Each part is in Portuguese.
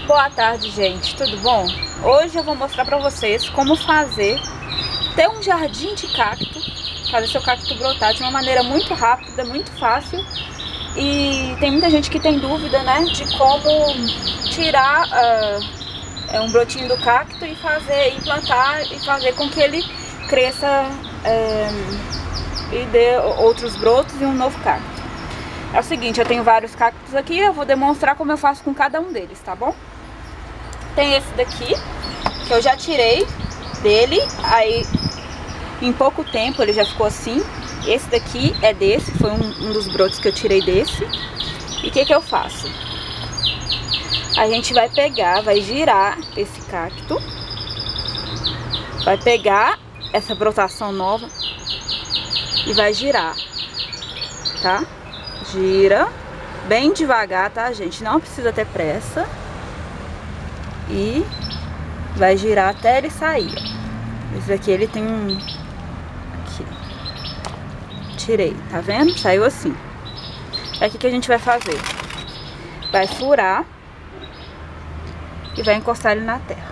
Boa tarde, gente, tudo bom? Hoje eu vou mostrar pra vocês como ter um jardim de cacto, fazer seu cacto brotar de uma maneira muito rápida, muito fácil. E tem muita gente que tem dúvida, né, de como tirar um brotinho do cacto e plantar e fazer com que ele cresça e dê outros brotos e um novo cacto. É o seguinte, eu tenho vários cactos aqui, eu vou demonstrar como eu faço com cada um deles, tá bom? Tem esse daqui, que eu já tirei dele, aí em pouco tempo ele já ficou assim. Esse daqui é desse, foi um dos brotos que eu tirei desse. E o que eu faço? A gente vai pegar, vai girar esse cacto, vai pegar essa brotação nova e vai girar, tá? Gira bem devagar, tá, gente? Não precisa ter pressa. E vai girar até ele sair, ó. Esse aqui ele tem um... Aqui. Tirei, tá vendo? Saiu assim. É aqui que a gente vai fazer. Vai furar e vai encostar ele na terra,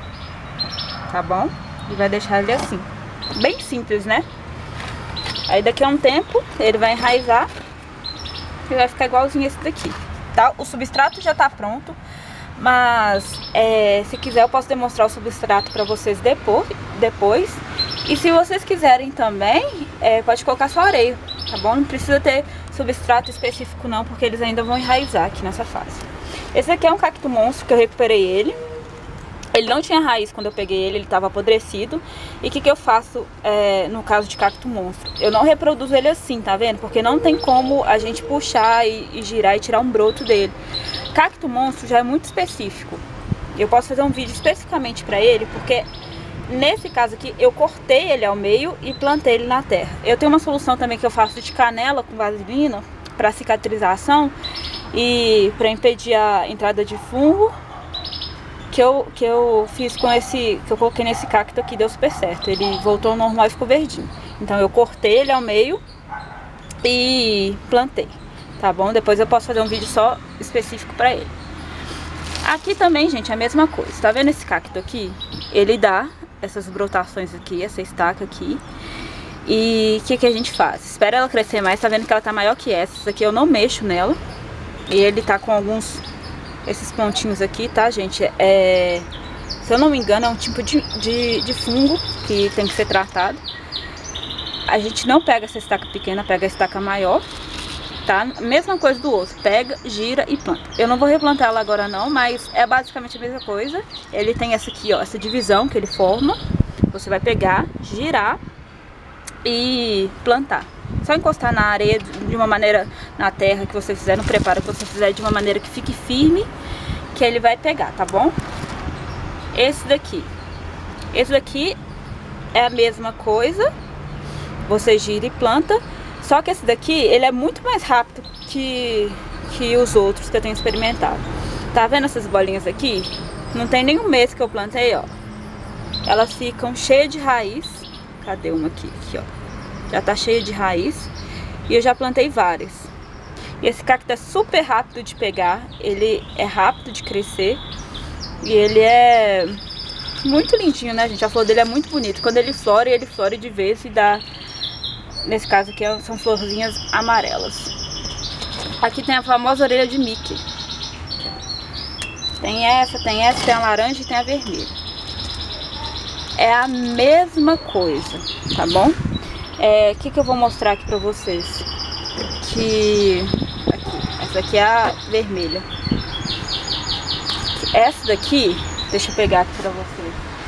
tá bom? E vai deixar ele assim. Bem simples, né? Aí daqui a um tempo ele vai enraizar e vai ficar igualzinho esse daqui, tá? O substrato já tá pronto, mas se quiser eu posso demonstrar o substrato para vocês depois. E se vocês quiserem também, pode colocar só areia, tá bom? Não precisa ter substrato específico não, porque eles ainda vão enraizar aqui nessa fase. Esse aqui é um cacto monstro que eu recuperei ele. Ele não tinha raiz quando eu peguei ele estava apodrecido. E o que eu faço no caso de cacto monstro? Eu não reproduzo ele assim, tá vendo? Porque não tem como a gente puxar e girar e tirar um broto dele. Cacto monstro já é muito específico. Eu posso fazer um vídeo especificamente para ele, porque nesse caso aqui eu cortei ele ao meio e plantei ele na terra. Eu tenho uma solução também que eu faço de canela com vaselina para cicatrização e para impedir a entrada de fungo. Que eu fiz com esse, que eu coloquei nesse cacto aqui, deu super certo. Ele voltou ao normal e ficou verdinho. Então eu cortei ele ao meio e plantei, tá bom? Depois eu posso fazer um vídeo só específico pra ele. Aqui também, gente, é a mesma coisa. Tá vendo esse cacto aqui? Ele dá essas brotações aqui, essa estaca aqui. E o que a gente faz? Espera ela crescer mais, tá vendo que ela tá maior que essa. Essa aqui eu não mexo nela. E ele tá com esses pontinhos aqui, tá, gente? Se eu não me engano, é um tipo de fungo que tem que ser tratado. A gente não pega essa estaca pequena, pega a estaca maior, tá? Mesma coisa do outro, pega, gira e planta. Eu não vou replantar ela agora não, mas é basicamente a mesma coisa. Ele tem essa aqui, ó, essa divisão que ele forma. Você vai pegar, girar e plantar. Só encostar na areia de uma maneira, na terra que você fizer, no preparo que você fizer, de uma maneira que fique firme, que ele vai pegar, tá bom? Esse daqui é a mesma coisa, você gira e planta, só que esse daqui, ele é muito mais rápido que os outros que eu tenho experimentado. Tá vendo essas bolinhas aqui? Não tem nem um mês que eu plantei, ó. Elas ficam cheias de raiz. Cadê uma aqui? Aqui, ó. Já tá cheia de raiz. E eu já plantei várias. E esse cacto é super rápido de pegar. Ele é rápido de crescer. E ele é muito lindinho, né, gente? A flor dele é muito bonita. Quando ele flora de vez e dá... Nesse caso aqui são florzinhas amarelas. Aqui tem a famosa orelha de Mickey. Tem essa, tem a laranja e tem a vermelha. É a mesma coisa, tá bom? O que eu vou mostrar aqui pra vocês? Essa aqui é a vermelha. Essa daqui, deixa eu pegar aqui pra vocês.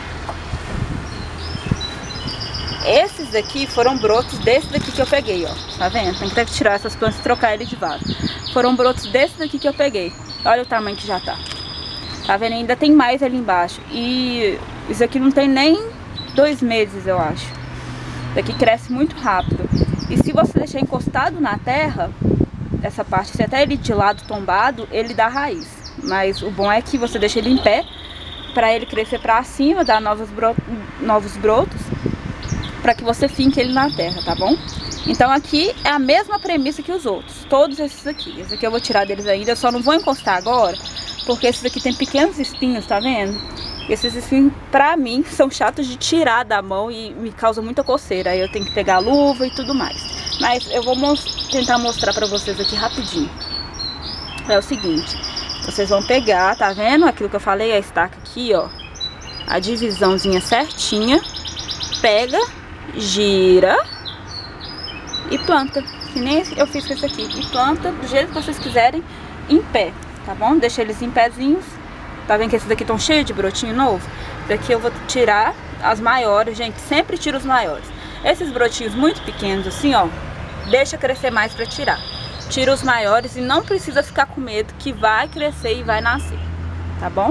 Esses daqui foram brotos desse daqui que eu peguei, ó. Tá vendo? Tem que ter que tirar essas plantas e trocar ele de vaso. Foram brotos desse daqui que eu peguei. Olha o tamanho que já tá. Tá vendo? Ainda tem mais ali embaixo. E isso aqui não tem nem 2 meses, eu acho. Daqui cresce muito rápido. E se você deixar encostado na terra, essa parte, se até ele de lado tombado, ele dá raiz. Mas o bom é que você deixa ele em pé, para ele crescer para cima, dar novos brotos, para que você finque ele na terra, tá bom? Então aqui é a mesma premissa que os outros, todos esses aqui. Esse aqui eu vou tirar deles ainda, eu só não vou encostar agora, porque esses aqui tem pequenos espinhos, tá vendo? Esses espinhos, pra mim, são chatos de tirar da mão e me causam muita coceira. Aí eu tenho que pegar a luva e tudo mais. Mas eu vou tentar mostrar pra vocês aqui rapidinho. É o seguinte, vocês vão pegar, tá vendo? Aquilo que eu falei, a estaca aqui, ó. A divisãozinha certinha. Pega, gira e planta. Que nem eu fiz com esse aqui. E planta do jeito que vocês quiserem, em pé, tá bom? Deixa eles em pezinhos. Tá vendo que esses daqui estão cheios de brotinho novo? Daqui eu vou tirar as maiores, gente, sempre tiro os maiores. Esses brotinhos muito pequenos assim, ó, deixa crescer mais pra tirar. Tira os maiores e não precisa ficar com medo que vai crescer e vai nascer, tá bom?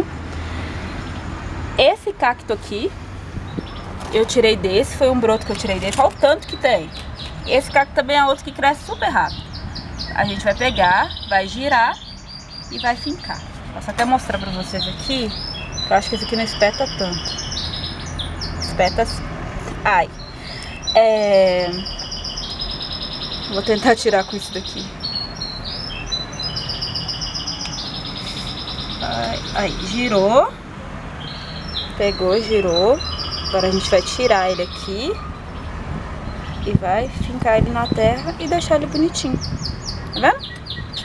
Esse cacto aqui, eu tirei desse, foi um broto que eu tirei desse, olha o tanto que tem. Esse cacto também é outro que cresce super rápido. A gente vai pegar, vai girar e vai fincar. Posso até mostrar pra vocês aqui. Eu acho que esse aqui não espeta tanto. Espeta assim. Ai. Vou tentar tirar com isso daqui. Aí, girou. Pegou, girou. Agora a gente vai tirar ele aqui. E vai fincar ele na terra e deixar ele bonitinho. Tá vendo?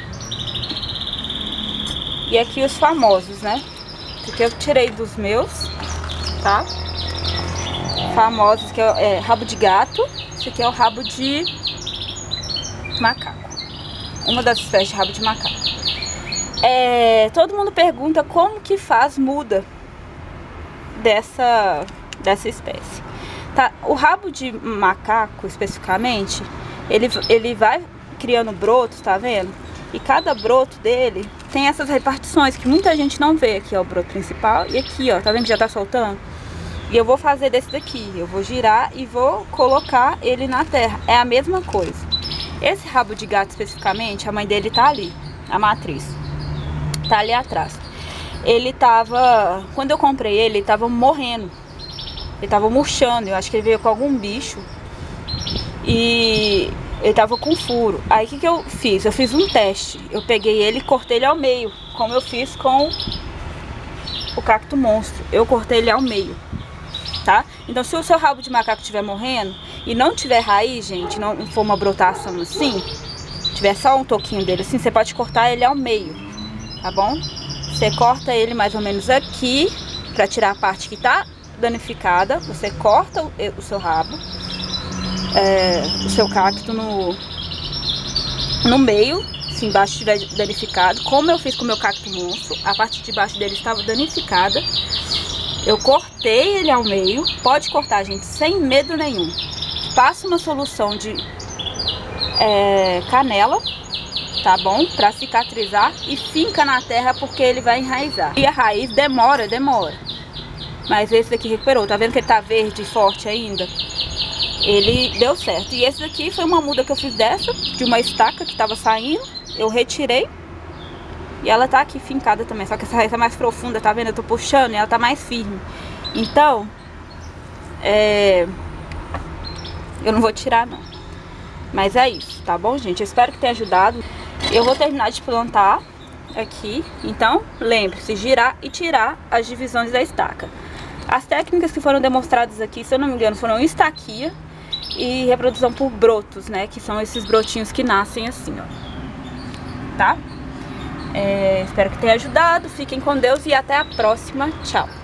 E aqui os famosos, né? Porque eu tirei dos meus, tá? Famosos, que é rabo de gato. Esse aqui é o rabo de macaco. Uma das espécies de rabo de macaco. Todo mundo pergunta como que faz muda dessa espécie. Tá? O rabo de macaco, especificamente, ele vai criando brotos, tá vendo? E cada broto dele tem essas repartições que muita gente não vê. Aqui é o broto principal e aqui, ó, tá vendo que já tá soltando? E eu vou fazer desse daqui, eu vou girar e vou colocar ele na terra. É a mesma coisa. Esse rabo de gato especificamente, a mãe dele tá ali, a matriz. Tá ali atrás. Ele tava, quando eu comprei ele tava morrendo. Ele tava murchando, eu acho que ele veio com algum bicho. E ele tava com furo. Aí o que eu fiz? Eu fiz um teste. Eu peguei ele e cortei ele ao meio, como eu fiz com o cacto monstro. Eu cortei ele ao meio, tá? Então se o seu rabo de macaco estiver morrendo e não tiver raiz, gente, não for uma brotação assim, tiver só um toquinho dele assim, você pode cortar ele ao meio, tá bom? Você corta ele mais ou menos aqui, pra tirar a parte que tá danificada. Você corta o seu rabo, o seu cacto no meio, se embaixo estiver danificado, como eu fiz com o meu cacto monstro. A parte de baixo dele estava danificada. Eu cortei ele ao meio. Pode cortar, gente, sem medo nenhum. Passa uma solução de canela, tá bom? Pra cicatrizar e finca na terra, porque ele vai enraizar. E a raiz demora. Mas esse daqui recuperou. Tá vendo que ele tá verde e forte ainda? Ele deu certo. E esse daqui foi uma muda que eu fiz de uma estaca que tava saindo. Eu retirei. E ela tá aqui fincada também. Só que essa raiz tá mais profunda, tá vendo? Eu tô puxando e ela tá mais firme. Então, eu não vou tirar não. Mas é isso, tá bom, gente? Eu espero que tenha ajudado. Eu vou terminar de plantar aqui. Então, lembre-se, girar e tirar as divisões da estaca. As técnicas que foram demonstradas aqui, se eu não me engano, foram estaquia e reprodução por brotos, né? Que são esses brotinhos que nascem assim, ó. Tá? Espero que tenha ajudado. Fiquem com Deus e até a próxima. Tchau!